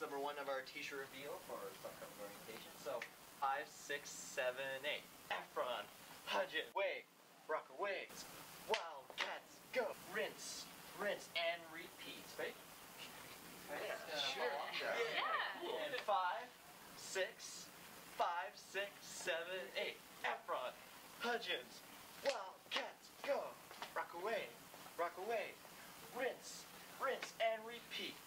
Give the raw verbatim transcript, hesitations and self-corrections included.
number one of our t-shirt reveal for upcoming orientation. So five, six, seven, eight. Efron, Hudgens, wait, Rockaway, Wildcats, go. Rinse, rinse, and repeat. Right? Yeah, sure. Yeah. Yeah. Cool. And five, six, five, six, seven, eight. Efron, Hudgens, Wildcats, go. Rockaway, Rockaway, rinse, rinse, and repeat.